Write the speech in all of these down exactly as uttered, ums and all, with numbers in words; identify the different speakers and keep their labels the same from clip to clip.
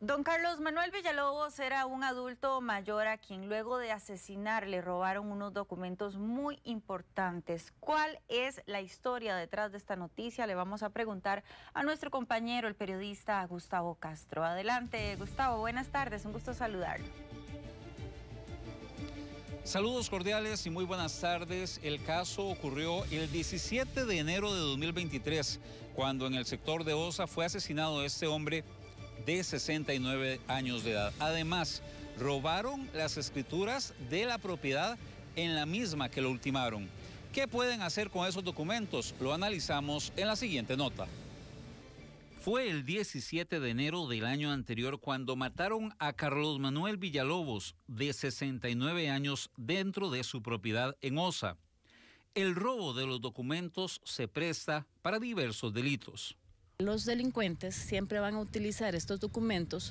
Speaker 1: Don Carlos Manuel Villalobos era un adulto mayor a quien luego de asesinar le robaron unos documentos muy importantes. ¿Cuál es la historia detrás de esta noticia? Le vamos a preguntar a nuestro compañero, el periodista Gustavo Castro. Adelante, Gustavo, buenas tardes, un gusto saludarlo.
Speaker 2: Saludos cordiales y muy buenas tardes. El caso ocurrió el diecisiete de enero de dos mil veintitrés, cuando en el sector de Osa fue asesinado este hombre de sesenta y nueve años de edad. Además, robaron las escrituras de la propiedad en la misma que lo ultimaron. ¿Qué pueden hacer con esos documentos? Lo analizamos en la siguiente nota. Fue el diecisiete de enero del año anterior cuando mataron a Carlos Manuel Villalobos, de sesenta y nueve años, dentro de su propiedad en Osa. El robo de los documentos se presta para diversos delitos.
Speaker 3: Los delincuentes siempre van a utilizar estos documentos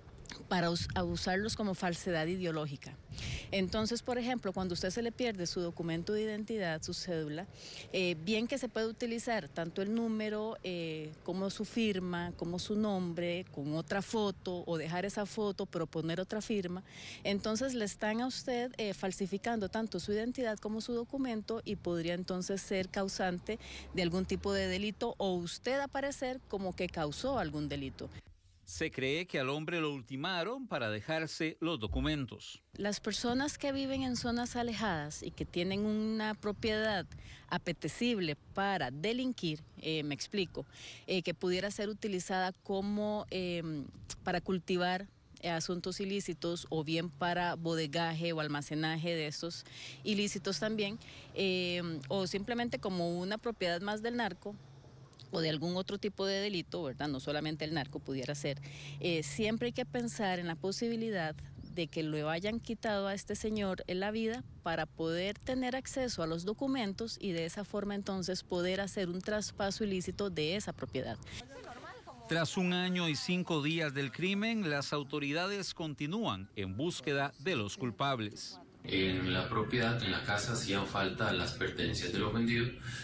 Speaker 3: para us- usarlos como falsedad ideológica. Entonces, por ejemplo, cuando a usted se le pierde su documento de identidad, su cédula, eh, bien que se puede utilizar tanto el número eh, como su firma, como su nombre, con otra foto, o dejar esa foto pero poner otra firma, entonces le están a usted eh, falsificando tanto su identidad como su documento y podría entonces ser causante de algún tipo de delito o usted aparecer como que causó algún delito.
Speaker 2: Se cree que al hombre lo ultimaron para dejarse los documentos.
Speaker 3: Las personas que viven en zonas alejadas y que tienen una propiedad apetecible para delinquir, eh, me explico, eh, que pudiera ser utilizada como eh, para cultivar eh, asuntos ilícitos o bien para bodegaje o almacenaje de estos ilícitos también, eh, o simplemente como una propiedad más del narco, o de algún otro tipo de delito, ¿verdad? No solamente el narco pudiera ser. Eh, siempre hay que pensar en la posibilidad de que lo hayan quitado a este señor en la vida para poder tener acceso a los documentos y de esa forma entonces poder hacer un traspaso ilícito de esa propiedad.
Speaker 2: Tras un año y cinco días del crimen, las autoridades continúan en búsqueda de los culpables.
Speaker 4: En la propiedad, en la casa, hacían falta las pertenencias del ofendido,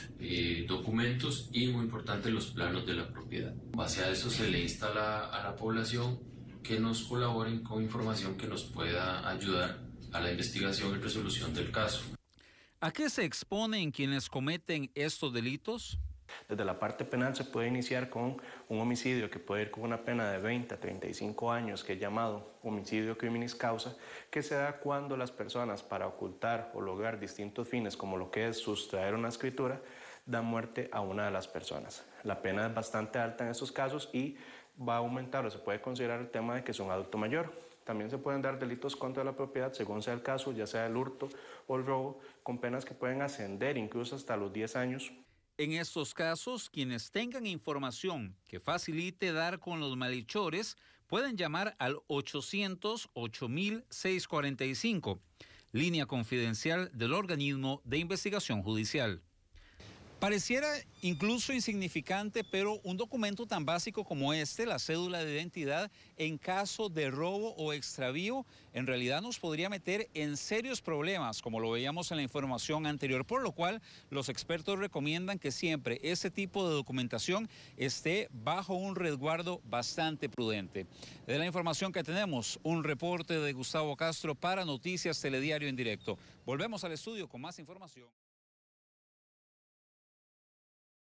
Speaker 4: eh, documentos y, muy importante, los planos de la propiedad. En base a eso se le instala a la población que nos colaboren con información que nos pueda ayudar a la investigación y resolución del caso.
Speaker 2: ¿A qué se exponen quienes cometen estos delitos?
Speaker 5: Desde la parte penal se puede iniciar con un homicidio que puede ir con una pena de veinte a treinta y cinco años, que es llamado homicidio criminis causa, que se da cuando las personas, para ocultar o lograr distintos fines, como lo que es sustraer una escritura, dan muerte a una de las personas. La pena es bastante alta en estos casos y va a aumentar, o se puede considerar el tema de que es un adulto mayor. También se pueden dar delitos contra la propiedad, según sea el caso, ya sea el hurto o el robo, con penas que pueden ascender incluso hasta los diez años.
Speaker 2: En estos casos, quienes tengan información que facilite dar con los malhechores pueden llamar al ochocientos ocho mil seiscientos cuarenta y cinco, línea confidencial del organismo de investigación judicial. Pareciera incluso insignificante, pero un documento tan básico como este, la cédula de identidad, en caso de robo o extravío, en realidad nos podría meter en serios problemas, como lo veíamos en la información anterior, por lo cual los expertos recomiendan que siempre ese tipo de documentación esté bajo un resguardo bastante prudente. De la información que tenemos, un reporte de Gustavo Castro para Noticias Telediario en Directo. Volvemos al estudio con más información.